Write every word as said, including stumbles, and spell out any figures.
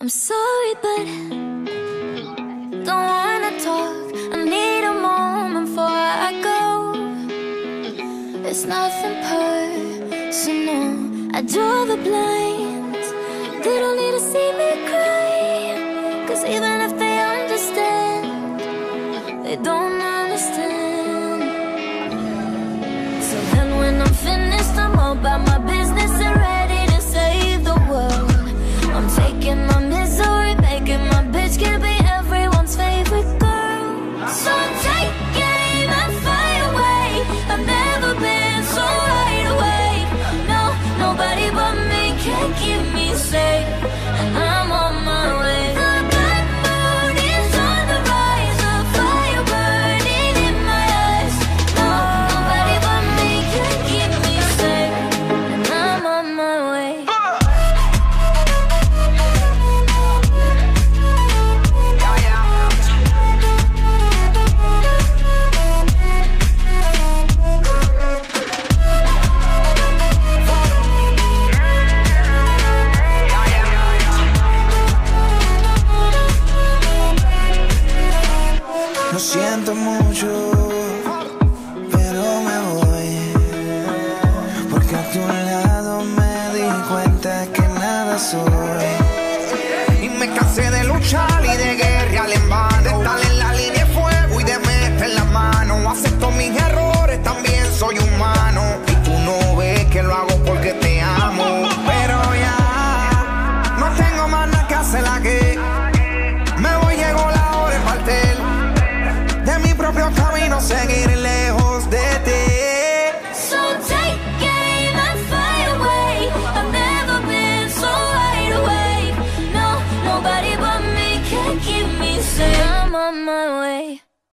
I'm sorry, but don't wanna talk. I need a moment before I go. It's nothing personal. I draw the blinds. They don't need to see me cry, 'cause even if they understand, they don't understand. So then when I'm finished, I'm all about my business and ready to save the world. I'm taking my misery, making my bitch can be everyone's favorite girl. So take aim and fly away. I've never been so wide awake. No, nobody but me can keep me safe, and I'm on my way. The black moon is on the rise, a fire burning in my eyes. No, nobody but me can keep me safe, and I'm on my way. Lo siento mucho, pero me voy, porque a tu lado me di cuenta que nada soy. Y me cansé de luchar y de guerrear en vano, de estar en la línea de fuego y de meter la mano. Acepto mis errores, también soy humano, y tú no ves que lo hago porque te amo. Pero ya no tengo más nada que hacer aquí. Me voy, llegó la hora de partir de mi propio camino, seguir lejos de ti. So take aim and fly away. I've never been so wide awake. No, nobody but me can keep me safe. I'm on my way.